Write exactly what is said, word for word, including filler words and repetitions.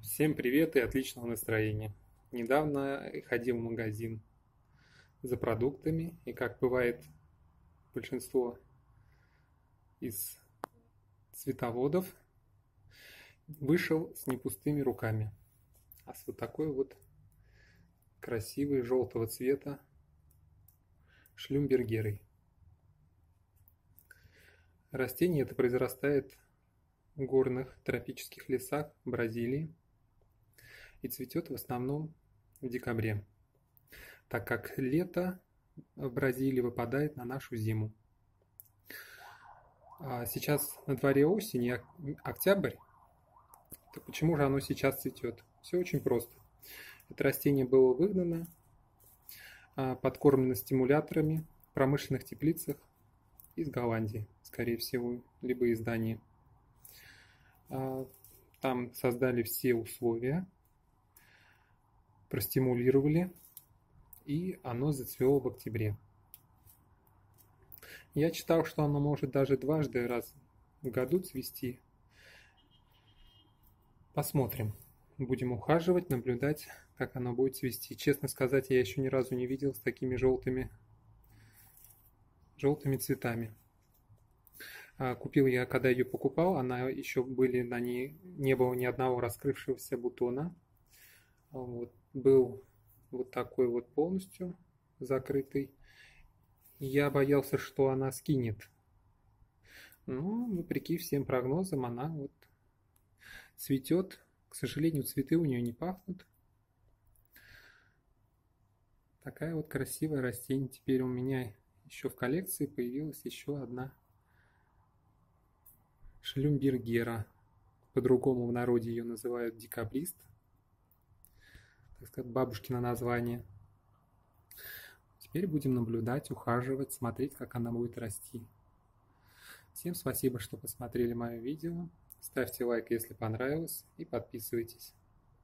Всем привет и отличного настроения. Недавно ходил в магазин за продуктами, и, как бывает большинство из цветоводов, вышел с не пустыми руками, а с вот такой вот красивой желтого цвета шлюмбергерой. Растение это произрастает в горных тропических лесах Бразилии и цветет в основном в декабре, так как лето в Бразилии выпадает на нашу зиму. А сейчас на дворе осень и октябрь, то почему же оно сейчас цветет? Все очень просто. Это растение было выгнано, подкормлено стимуляторами в промышленных теплицах из Голландии, скорее всего, либо из Дании. Там создали все условия, простимулировали, и оно зацвело в октябре. Я читал, что оно может даже дважды раз в году цвести. Посмотрим. Будем ухаживать, наблюдать, как оно будет цвести. Честно сказать, я еще ни разу не видел с такими желтыми, желтыми цветами. Купил я, когда ее покупал, она еще были на ней, не было ни одного раскрывшегося бутона. Вот, был вот такой вот полностью закрытый. Я боялся, что она скинет. Но, вопреки всем прогнозам, она вот цветет. К сожалению, цветы у нее не пахнут. Такая вот красивая растение. Теперь у меня еще в коллекции появилась еще одна шлюмбергера. По-другому в народе ее называют декабрист. Так сказать, бабушкино название. Теперь будем наблюдать, ухаживать, смотреть, как она будет расти. Всем спасибо, что посмотрели мое видео. Ставьте лайк, если понравилось, и подписывайтесь.